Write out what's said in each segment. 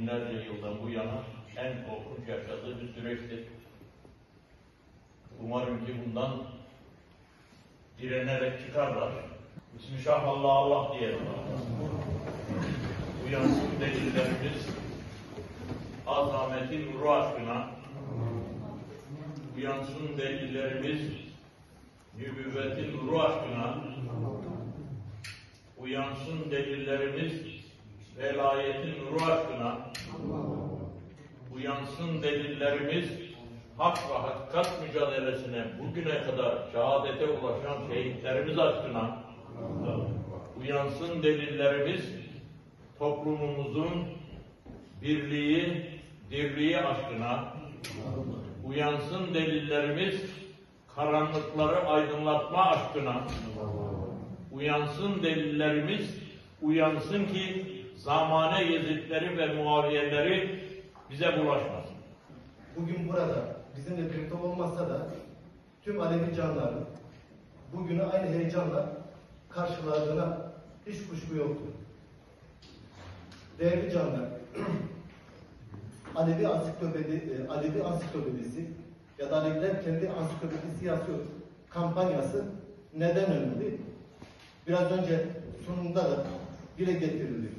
binlerce yıldan bu yana en korkunç yaşadığı bir süreçtir. Umarım ki bundan direnerek çıkarlar. Bismillahirrahmanirrahim Allah diyelim. Uyansın delillerimiz azametin nuru aşkına, uyansın delillerimiz nübüvvetin nuru aşkına, uyansın delillerimiz velayetin nuru aşkına, uyansın delillerimiz hak ve hakikat mücadelesine bugüne kadar şehadete ulaşan şehitlerimiz aşkına, uyansın delillerimiz toplumumuzun birliği, dirliği aşkına, uyansın delillerimiz karanlıkları aydınlatma aşkına, uyansın delillerimiz, uyansın ki zamane Yezidleri ve Muaviyeleri bize bulaşmasın. Bugün burada bizimle birlikte olmasa da tüm Alevi canların bugünü aynı heyecanla karşıladığına hiç kuşku yoktur. Değerli canlar, Alevi ansiklopedisi ya da Aleviler kendi ansiklopedisi yazıyor kampanyası neden önemli? Biraz önce sunumda da dile getirildi.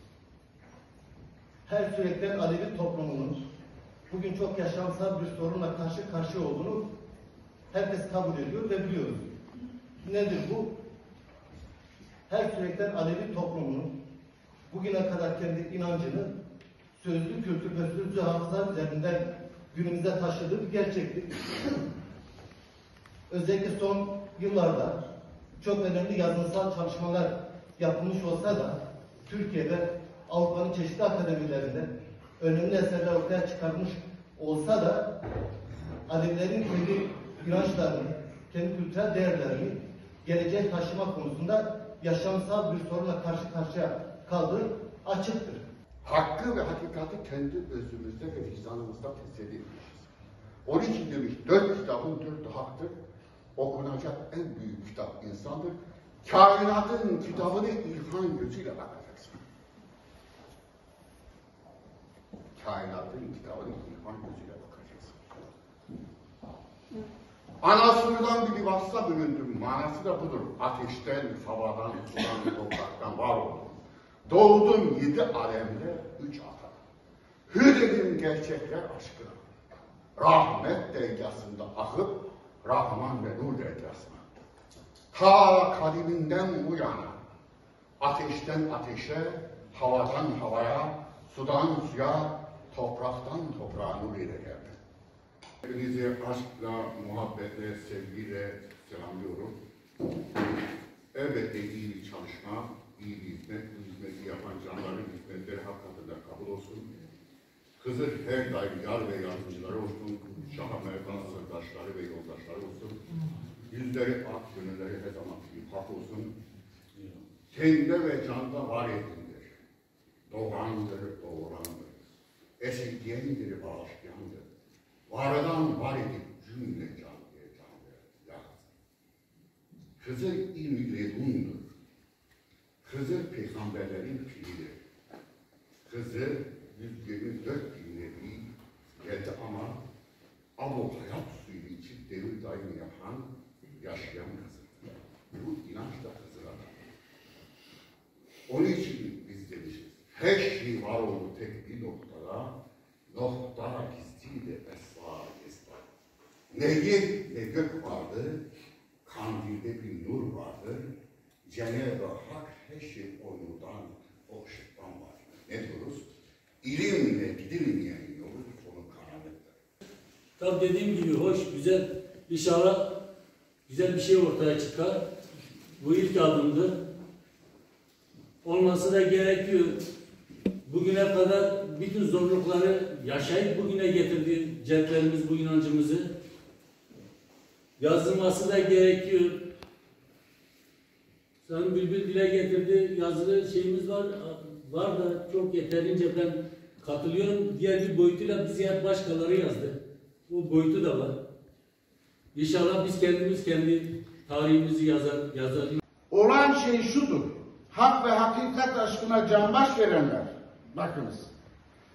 Her sürekli Alevi toplumunun bugün çok yaşamsal bir sorunla karşı karşıya olduğunu herkes kabul ediyor ve biliyoruz. Nedir bu? Her sürekli Alevi toplumunun bugüne kadar kendi inancını sözlü, kültür ve sözlü hafıza üzerinden günümüze taşıdığı bir gerçektir. Özellikle son yıllarda çok önemli yazınsal çalışmalar yapılmış olsa da Türkiye'de Avrupa'nın çeşitli akademilerinde önemli eserler ortaya çıkarmış olsa da Alevilerin kendi inançlarını, kendi kültürel değerlerini geleceğe taşıma konusunda yaşamsal bir sorunla karşı karşıya kaldığı açıktır. Hakkı ve hakikati kendi özümüzde ve vicdanımızda teselli etmişiz. Onun için demiş, 4 kitabın 4'ü haktır. Okunacak en büyük kitap insandır. Kainatın kitabını irfan gözüyle bakacaksın. Kainatın kitabını irfan gözüyle bakacaksın. Anasından bir livasla büründüm. Manası da budur. Ateşten, havadan, sudan, topraktan var oldum. Doğdum 7 alemde 3 ata. Hürredim gerçekler aşkına. Rahmet dergasında akıp, Rahman ve Nur dergasına. Ta kalbimden bu yana, ateşten ateşe, havadan havaya, sudan suya, topraktan toprağa nur ile geldi. Hepinizi aşkla, muhabbetle, sevgiyle selamlıyorum. Elbette iyi bir çalışma, iyi bir hizmet, bu hizmeti yapan canların hizmetleri hakikaten kabul olsun. Hızır her daim yar ve yardımcıları olsun, Şah-ı Merdan sırdaşları ve yoldaşları olsun. Yüzleri ak, gönülleri her zaman bir hak olsun. Tende ve canda var edindir. Doğandır, doğurandır. Esirgeyendir, bağışlayandır. Vardan var edip cümle can diye can verir. Hızır ilmi ledundur. Hızır peygamberlerin piridir. Hızır 124 bin nebi geldi ama Abu hayat suyu için devir daimi yapan, yaşayan Hızır. Bu inanç da Hızır'a da. Onun için biz demişiz, her şey var oldu tek bir noktada, nokta gizliyle esrar esrar. Ne yer ne gök vardı, kandilde bir nur vardır, Cenab-ı Hak her şey o nurdan, o ışıktan var. Ne diyoruz? İlimle gidilmeyen yolu sonu karanlıktır. Tabi dediğim gibi hoş, güzel, inşallah güzel bir şey ortaya çıkar. Bu ilk adımdır. Olması da gerekiyor. Bugüne kadar bütün zorlukları yaşayıp bugüne getirdi celtlerimiz, bu inancımızı. Yazılması da gerekiyor. Sayın Bülbül dile getirdi, yazılı şeyimiz var da çok yeterince ben katılıyorum. Diğer bir boyutuyla bizi hep başkaları yazdı. Bu boyutu da var. İnşallah biz kendimiz kendi tarihimizi yazar. Olan şey şudur. Hak ve hakikat aşkına canbaş verenler. Bakınız.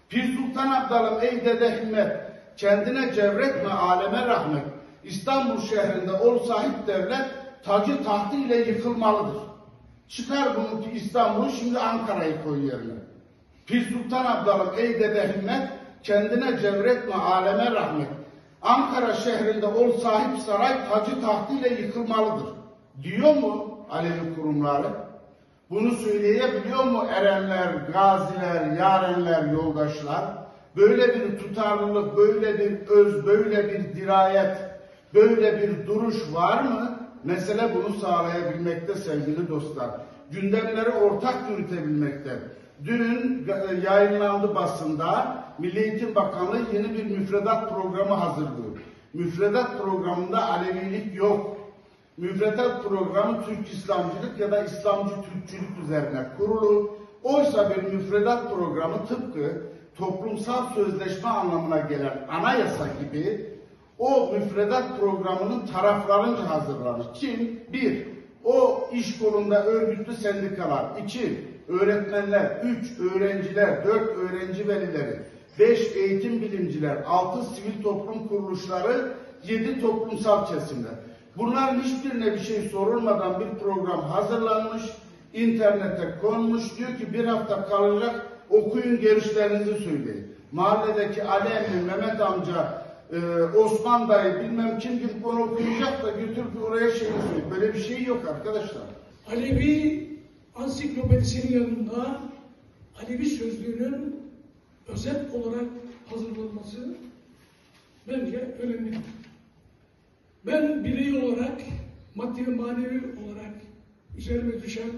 Pir Sultan Abdalım ey dede himmet, kendine cevretme aleme rahmet. İstanbul şehrinde ol sahip devlet, tacı tahtı ile yıkılmalıdır. Çıkar bunu ki İstanbul'u, şimdi Ankara'yı koy yerine. Pir Sultan Abdalım ey dede himmet, kendine cevretme aleme rahmet. Ankara şehrinde ol sahip saray, tacı tahtı ile yıkılmalıdır. Diyor mu Alevi kurumları? Bunu söyleyebiliyor mu erenler, gaziler, yarenler, yoldaşlar? Böyle bir tutarlılık, böyle bir öz, böyle bir dirayet, böyle bir duruş var mı? Mesele bunu sağlayabilmekte sevgili dostlar. Gündemleri ortak yürütebilmekte. Dün yayınlandı basında, Milli Eğitim Bakanlığı yeni bir müfredat programı hazırlıyor. Müfredat programında Alevilik yok. Müfredat programı Türk İslamcılık ya da İslamcı Türkçülük üzerine kurulu. Oysa bir müfredat programı tıpkı toplumsal sözleşme anlamına gelen anayasa gibi o müfredat programının taraflarınca hazırlanır. Kim? Bir, o iş kolunda örgütlü sendikalar. İki, öğretmenler. Üç, öğrenciler. Dört, öğrenci velileri. 5 eğitim bilimciler, 6 sivil toplum kuruluşları, 7 toplumsal kesimler. Bunların hiçbirine bir şey sorulmadan bir program hazırlanmış, internete konmuş, diyor ki bir hafta kalacak, okuyun görüşlerinizi söyleyin. Mahalledeki Ali Emmi, Mehmet amca, Osman dayı bilmem kim gidip onu okuyacak da götürüp oraya şeyini söylüyor. Böyle bir şey yok arkadaşlar. Alevi ansiklopedisinin yanında Alevi sözlüğünün özet olarak hazırlanması bence önemli. Ben birey olarak, maddi ve manevi olarak üzerime düşen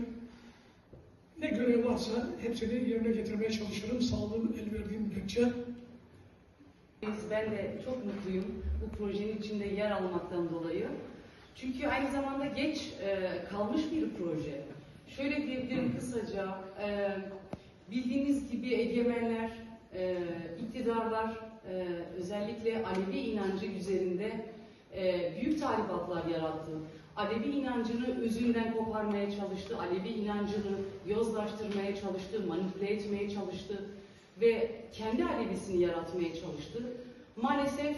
ne görev varsa hepsini yerine getirmeye çalışırım. Sağlığım el verdiğim müddetçe. Ben de çok mutluyum bu projenin içinde yer almaktan dolayı. Çünkü aynı zamanda geç kalmış bir proje. Şöyle diyebilirim kısaca, bildiğiniz gibi egemenler, iktidarlar özellikle Alevi inancı üzerinde büyük tahribatlar yarattı. Alevi inancını özünden koparmaya çalıştı, Alevi inancını yozlaştırmaya çalıştı, manipüle etmeye çalıştı ve kendi Alevisini yaratmaya çalıştı. Maalesef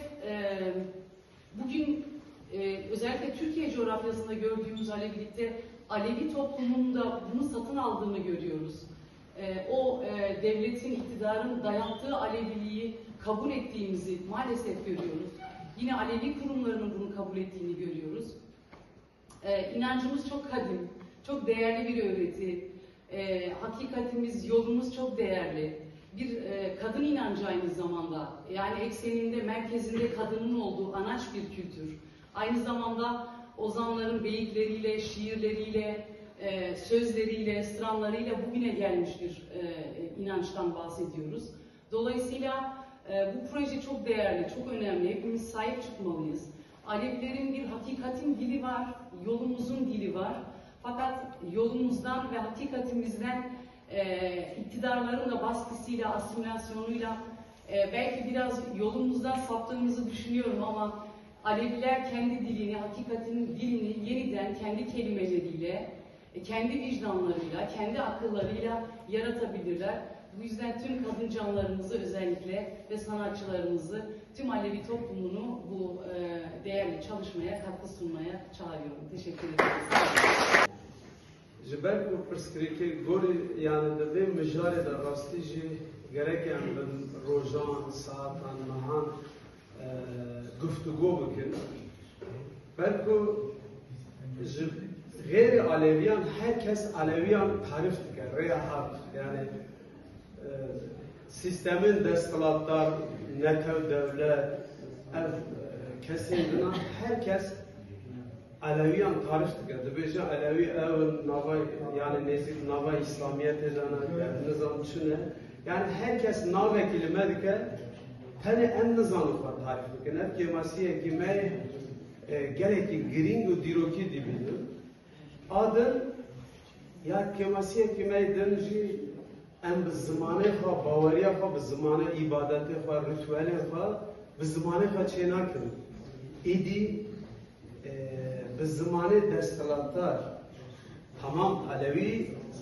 bugün özellikle Türkiye coğrafyasında gördüğümüz Alevilikte Alevi toplumunda bunu satın aldığını görüyoruz. O devletin, iktidarın dayattığı Aleviliği kabul ettiğimizi maalesef görüyoruz. Yine Alevi kurumlarının bunu kabul ettiğini görüyoruz. İnancımız çok kadim, çok değerli bir öğreti. Hakikatimiz, yolumuz çok değerli. Bir kadın inancı aynı zamanda. Yani ekseninde, merkezinde kadının olduğu anaç bir kültür. Aynı zamanda ozanların beyitleriyle, şiirleriyle, sözleriyle, stranlarıyla bugüne gelmiş bir inançtan bahsediyoruz. Dolayısıyla bu proje çok değerli, çok önemli. Hepimiz sahip çıkmalıyız. Alevilerin bir hakikatin dili var, yolumuzun dili var. Fakat yolumuzdan ve hakikatimizden iktidarların da baskısıyla, asimilasyonuyla belki biraz yolumuzdan saptığımızı düşünüyorum ama Aleviler kendi dilini, hakikatin dilini yeniden kendi kelimeleriyle, kendi vicdanlarıyla, kendi akıllarıyla yaratabilirler. Bu yüzden tüm kadın canlarımızı özellikle ve sanatçılarımızı, tüm Alevi toplumunu bu değerli çalışmaya katkı sunmaya çağırıyorum. Teşekkür ederim. Jiber ku perskirike gori yani de ve mecare da rastiji gerek yani rojan, saatan, mahan guftugô bikin. Belki gayri Aleviyan herkes Aleviyan tarif diker, reyahat yani sistemin destelatlar, netev devlet, ev kesimden herkes Aleviyan tarif diker. Dibêje Alevi ev nava yani nezik nava İslamiyet edene nizam çune yani herkes nave kelime diker. Tane en nizamı var tarif diker. Ev kemasiye kime geleki gringo diroki dibini. Adın ya kemasiye kime denji em bi zimanê xwe baweriya xwe bi zimanê îbadetê xwe ritûelê xwe bi zimanê xwe çê nakin. Êdî bi zimanê desthilatdar tamam Alevi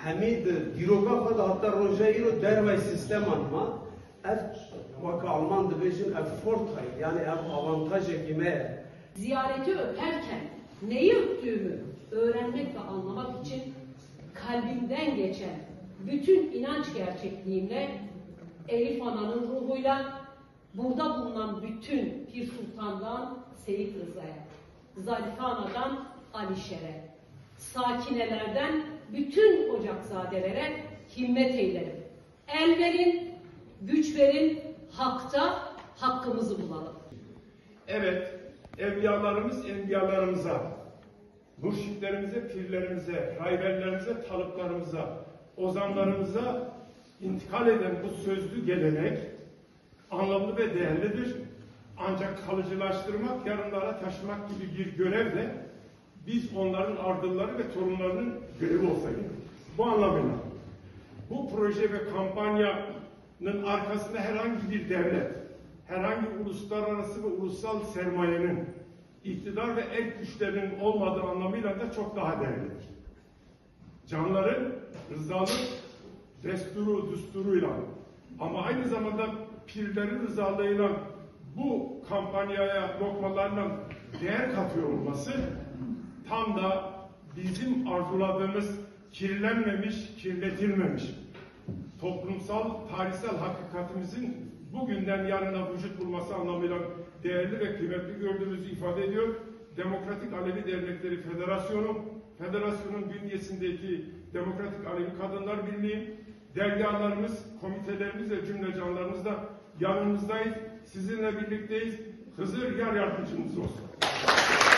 Hamid diroga xwe hatta rojayî ro dervey sisteman ma ev weka Alman dibêjin ev fortay yani ev avantajekî me ye. Ziyareti öperken neyi öptüğümü öğrenmek ve anlamak için kalbimden geçen bütün inanç gerçekliğimle Elif Ana'nın ruhuyla burada bulunan bütün Pir Sultan'dan Seyit Rıza'ya, Zarife Ana'dan Alişer'e, sakinelerden bütün ocakzadelere himmet eylerim. El verin, güç verin, hakta hakkımızı bulalım. Evet, evliyalarımız enbiyalarımıza, mürşitlerimize, pirlerimize, rahiplerimize, talıklarımıza, ozanlarımıza intikal eden bu sözlü gelenek anlamlı ve değerlidir. Ancak kalıcılaştırmak, yarınlara taşımak gibi bir görevle biz onların ardılları ve torunlarının görevi olsa gerek. Bu anlamıyla bu proje ve kampanyanın arkasında herhangi bir devlet, herhangi uluslararası ve ulusal sermayenin, iktidar ve el güçlerinin olmadığı anlamıyla da çok daha değerlidir. Canların rızalık düsturuyla ama aynı zamanda pirlerin rızalığıyla bu kampanyaya lokmalarla değer katıyor olması tam da bizim arzuladığımız kirlenmemiş, kirletilmemiş toplumsal, tarihsel hakikatimizin bugünden yarına vücut bulması anlamıyla değerli ve kıymetli gördüğümüzü ifade ediyor. Demokratik Alevi Dernekleri Federasyonu, federasyonun bünyesindeki Demokratik Alevi Kadınlar Birliği, dergahlarımız, komitelerimiz ve cümle canlarımız da yanınızdayız. Sizinle birlikteyiz. Hızır yar yardımcımız olsun.